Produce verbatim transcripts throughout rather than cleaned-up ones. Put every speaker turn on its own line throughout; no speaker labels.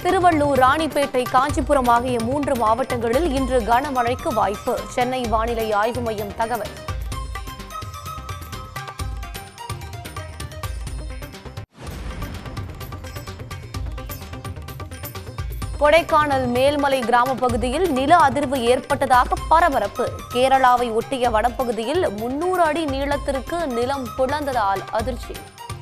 திருவள்ளூர், ராணிப்பேட்டை, காஞ்சிபுரம் ஆகிய மூன்று மாவட்டங்களில் இன்று கனமழைக்கு வாய்ப்பு. சென்னை வானிலை ஆய்வு மையம் தகவல். கொடைக்கானல் மேல்மலை கிராம பகுதியில் நில அதிர்வு ஏற்பட்டதாக பரபரப்பு. கேரளாவை ஒட்டிய வடபகுதியில் முன்னூறு அடி நீளத்திற்கு நிலம் பிளந்ததால் அதிர்ச்சி.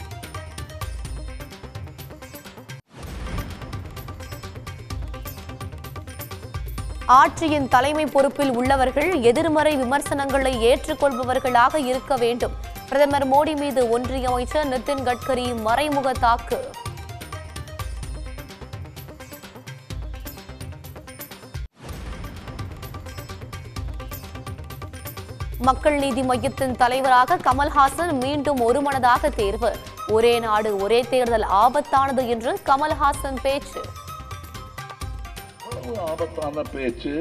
ஆட்சியின் தலைமை பொறுப்பில் உள்ளவர்கள் எதிர்மறை விமர்சனங்களை ஏற்றுக்கொள்பவர்களாக இருக்க வேண்டும். பிரதமர் மோடி மீது ஒன்றிய அமைச்சர் நிதின் கட்கரி மறைமுக தாக்கு. மக்கள் நீதி மய்யத்தின் தலைவராக கமல்ஹாசன் மீண்டும் ஒருமனதாக தேர்வு. ஒரே நாடு ஒரே தேர்தல் ஆபத்தானது என்று கமல்ஹாசன் பேச்சு.
ஆபத்தான பேச்சு.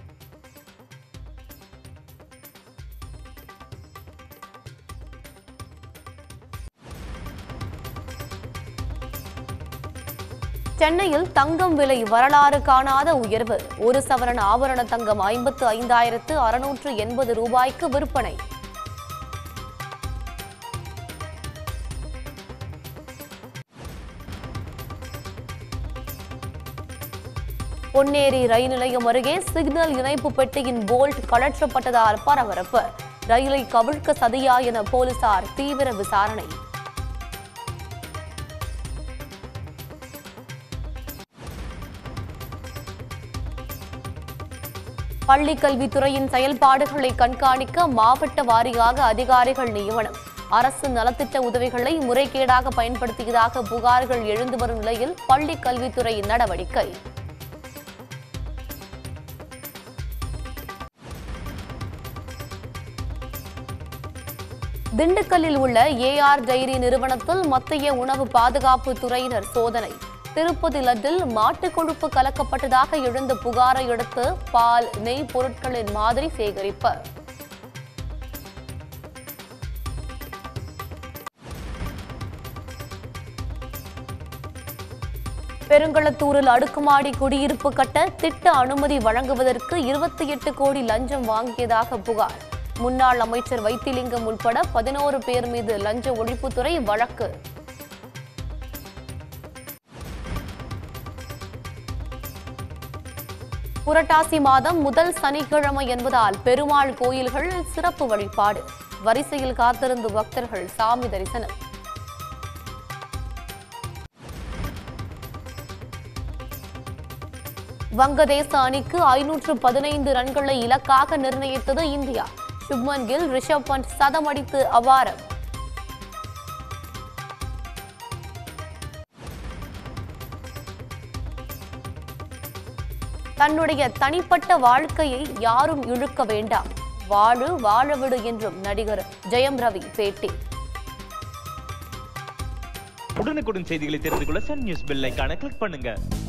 சென்னையில் தங்கம் விலை வரலாறு காணாத உயர்வு. ஒரு சவரன் ஆபரண தங்கம் ஐம்பத்து ஐந்தாயிரத்து அறுநூற்று எண்பது ரூபாய்க்கு விற்பனை. பொன்னேரி ரயில் நிலையம் அருகே சிக்னல் இணைப்பு பெட்டியின் போல்ட் கழற்றப்பட்டதால் பரபரப்பு. ரயிலை கவிழ்க்க சதியா என போலீசார் தீவிர விசாரணை. பள்ளிக் கல்வித்துறையின் செயல்பாடுகளை கண்காணிக்க மாவட்ட வாரியாக அதிகாரிகள் நியமனம். அரசு நலத்திட்ட உதவிகளை முறைகேடாக பயன்படுத்தியதாக புகார்கள் எழுந்து வரும் நிலையில் பள்ளிக் கல்வித்துறை நடவடிக்கை. திண்டுக்கல்லில் உள்ள ஏஆர் டைரி நிறுவனத்தில் மத்திய உணவு பாதுகாப்பு துறையினர் சோதனை. திருப்பதி லட்டில் மாட்டுக் கொழுப்பு கலக்கப்பட்டதாக எழுந்த புகாரை அடுத்து பால், நெய் பொருட்களின் மாதிரி சேகரிப்பு. பெருங்களத்தூரில் அடுக்குமாடி குடியிருப்பு கட்ட திட்ட அனுமதி வழங்குவதற்கு இருபத்தி எட்டு கோடி லஞ்சம் வாங்கியதாக புகார். முன்னாள் அமைச்சர் வைத்திலிங்கம் உட்பட பதினோரு பேர் மீது லஞ்ச ஒழிப்புத்துறை வழக்கு. புரட்டாசி மாதம் முதல் சனிக்கிழமை என்பதால் பெருமாள் கோயில்கள் சிறப்பு வழிபாடு. வரிசையில் காத்திருந்து பக்தர்கள் சாமி தரிசனம். வங்கதேச அணிக்கு ஐநூற்று பதினைந்து ரன்களை இலக்காக நிர்ணயித்தது இந்தியா. சுப்மன் கில், ரிஷப் பண்ட் சதம் அடித்து அபாரம். தன்னுடைய தனிப்பட்ட வாழ்க்கையை யாரும் இழுக்க வேண்டாம், வாழு வாழவிடு என்றும் நடிகர் ஜெயம் ரவி பேட்டி.
உடனுக்குடன் செய்திகளை தெரிந்து கொள்ள சன் நியூஸ் பெல் ஐகானை கிளிக் பண்ணுங்க.